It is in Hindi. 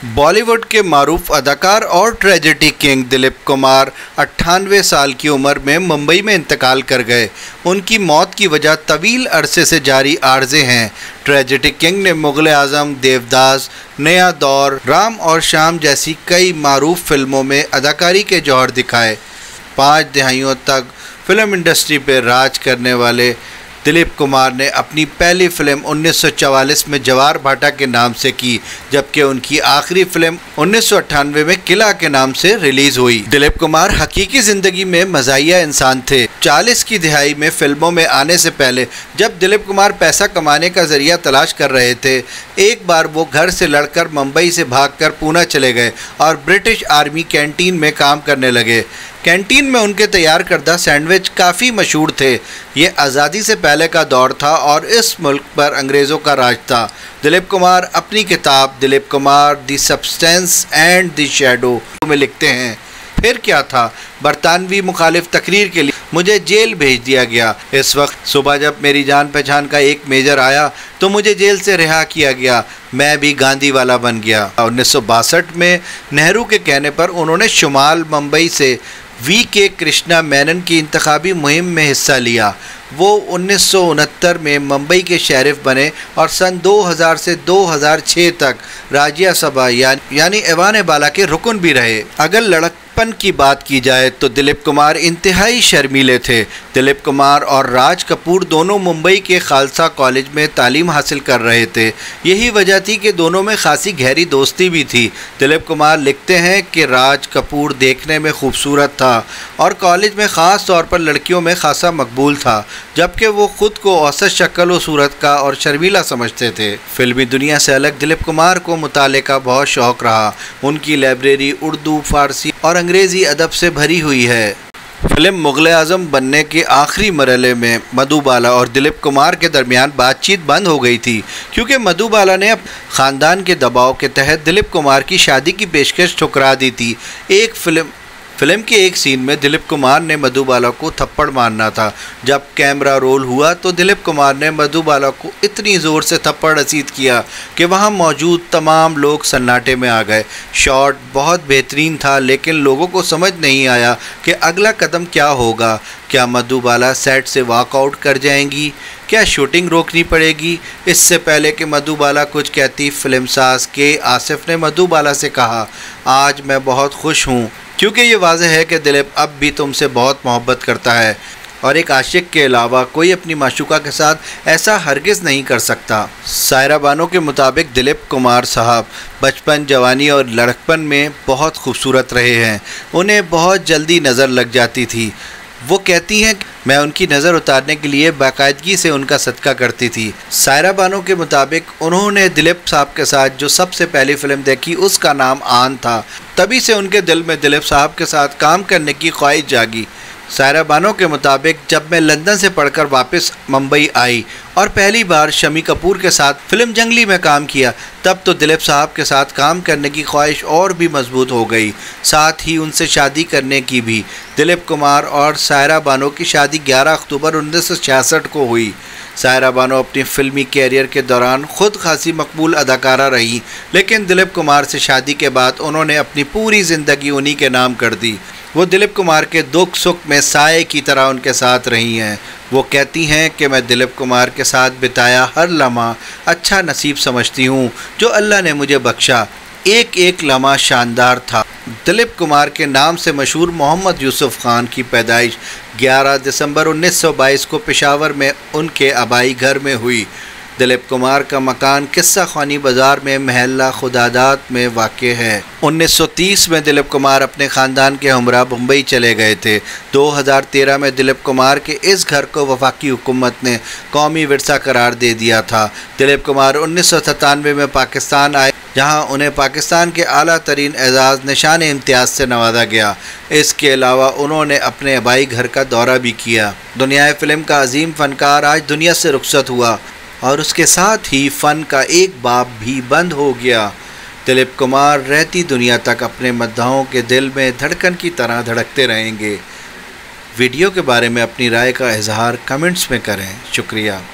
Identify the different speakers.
Speaker 1: बॉलीवुड के मारूफ अदाकार और ट्रेजेडी किंग दिलीप कुमार 98 साल की उम्र में मुंबई में इंतकाल कर गए। उनकी मौत की वजह तवील अरसे से जारी आर्जे हैं। ट्रेजेडी किंग ने मुग़ल आज़म, देवदास, नया दौर, राम और श्याम जैसी कई मारूफ फिल्मों में अदाकारी के जौहर दिखाए। 5 दहाइयों तक फिल्म इंडस्ट्री पर राज करने वाले दिलीप कुमार ने अपनी पहली फिल्म 1944 में जवार भाटा के नाम से की, जबकि उनकी आखिरी फिल्म 1998 में किला के नाम से रिलीज हुई। दिलीप कुमार हकीकी जिंदगी में मज़ाहिया इंसान थे। 40 की दिहाई में फिल्मों में आने से पहले जब दिलीप कुमार पैसा कमाने का जरिया तलाश कर रहे थे, एक बार वो घर से लड़कर मुंबई से भागकर पूना चले गए और ब्रिटिश आर्मी कैंटीन में काम करने लगे। कैंटीन में उनके तैयार करदा सैंडविच काफ़ी मशहूर थे। ये आज़ादी से पहले का दौर था और इस मुल्क पर अंग्रेज़ों का राज था। दिलीप कुमार अपनी किताब Dilip Kumar the substance and the shadow में लिखते हैं, फिर क्या था, बरतानवी मुखालिफ तकरीर के लिए मुझे जेल भेज दिया गया। इस वक्त सुबह जब मेरी जान पहचान का एक मेजर आया तो मुझे जेल से रिहा किया गया। मैं भी गांधी वाला बन गया। 1962 में नेहरू के कहने पर उन्होंने शुमाल मुंबई से वी.के. कृष्णा मेनन की इंतखाबी मुहिम में हिस्सा लिया। वो 1969 में मुंबई के शेरिफ बने और सन 2000 से 2006 तक राज्यसभा यानी ऐवान बाला के रुकन भी रहे। अगर लड़कपन की बात की जाए तो दिलीप कुमार इंतहाई शर्मीले थे। दिलीप कुमार और राज कपूर दोनों मुंबई के खालसा कॉलेज में तालीम हासिल कर रहे थे। यही वजह थी कि दोनों में खासी गहरी दोस्ती भी थी। दिलीप कुमार लिखते हैं कि राज कपूर देखने में खूबसूरत था और कॉलेज में ख़ास तौर पर लड़कियों में खासा मकबूल था, जबकि वो खुद को औसत शक्ल व सूरत का और शर्मीला समझते थे। फिल्मी दुनिया से अलग दिलीप कुमार को मुताले का बहुत शौक़ रहा। उनकी लाइब्रेरी उर्दू, फ़ारसी और अंग्रेज़ी अदब से भरी हुई है। फिल्म मुग़ल आज़म बनने के आखिरी मरहले में मधुबाला और दिलीप कुमार के दरमियान बातचीत बंद हो गई थी, क्योंकि मधुबाला ने ख़ानदान के दबाव के तहत दिलीप कुमार की शादी की पेशकश ठुकरा दी थी। फिल्म के एक सीन में दिलीप कुमार ने मधुबाला को थप्पड़ मारना था। जब कैमरा रोल हुआ तो दिलीप कुमार ने मधुबाला को इतनी ज़ोर से थप्पड़ रसीद किया कि वहां मौजूद तमाम लोग सन्नाटे में आ गए। शॉट बहुत बेहतरीन था, लेकिन लोगों को समझ नहीं आया कि अगला कदम क्या होगा। क्या मधुबाला सेट से वॉकआउट कर जाएंगी? क्या शूटिंग रोकनी पड़ेगी? इससे पहले कि मधुबाला कुछ कहती, फिल्मसाज के आसिफ ने मधुबाला से कहा, आज मैं बहुत खुश हूँ, क्योंकि ये वाज़ेह है कि दिलीप अब भी तुमसे बहुत मोहब्बत करता है और एक आशिक के अलावा कोई अपनी माशूका के साथ ऐसा हरगिज़ नहीं कर सकता। सायरा बानो के मुताबिक दिलीप कुमार साहब बचपन, जवानी और लड़कपन में बहुत खूबसूरत रहे हैं। उन्हें बहुत जल्दी नज़र लग जाती थी। वो कहती हैं कि मैं उनकी नज़र उतारने के लिए बाकायदगी से उनका सदका करती थी। सायरा बानो के मुताबिक उन्होंने दिलीप साहब के साथ जो सबसे पहली फ़िल्म देखी उसका नाम आन था। तभी से उनके दिल में दिलीप साहब के साथ काम करने की ख्वाहिश जागी। सायरा बानो के मुताबिक जब मैं लंदन से पढ़कर वापस मुंबई आई और पहली बार शमी कपूर के साथ फिल्म जंगली में काम किया, तब तो दिलीप साहब के साथ काम करने की ख्वाहिश और भी मजबूत हो गई, साथ ही उनसे शादी करने की भी। दिलीप कुमार और सायरा बानो की शादी 11 अक्टूबर 1966 को हुई। सायरा बानो अपनी फिल्मी कैरियर के दौरान खुद खासी मकबूल अदाकारा रही, लेकिन दिलीप कुमार से शादी के बाद उन्होंने अपनी पूरी ज़िंदगी उन्हीं के नाम कर दी। वो दिलीप कुमार के दुख सुख में साये की तरह उनके साथ रही हैं। वो कहती हैं कि मैं दिलीप कुमार के साथ बिताया हर लम्हा अच्छा नसीब समझती हूँ जो अल्लाह ने मुझे बख्शा। एक एक लम्हा शानदार था। दिलीप कुमार के नाम से मशहूर मोहम्मद यूसुफ खान की पैदाइश 11 दिसंबर 1922 को पेशावर में उनके आबाई घर में हुई। दिलीप कुमार का मकान किस्सा खानी बाज़ार में महल्ला खुदादात में वाक़ है। 1930 में दिलीप कुमार अपने ख़ानदान के हमरा मुंबई चले गए थे। 2013 में दिलीप कुमार के इस घर को वफाकी हुकूमत ने कौमी विरसा करार दे दिया था। दिलीप कुमार 1997 में पाकिस्तान आए, जहां उन्हें पाकिस्तान के आला तरीन एजाज़ निशान इम्तियाज़ से नवाजा गया। इसके अलावा उन्होंने अपने आबाई घर का दौरा भी किया। दुनियाए फ़िल्म का अजीम फ़नकार आज दुनिया से रुखसत हुआ और उसके साथ ही फ़न का एक बाब भी बंद हो गया। दिलीप कुमार रहती दुनिया तक अपने मद्दाहों के दिल में धड़कन की तरह धड़कते रहेंगे। वीडियो के बारे में अपनी राय का इजहार कमेंट्स में करें। शुक्रिया।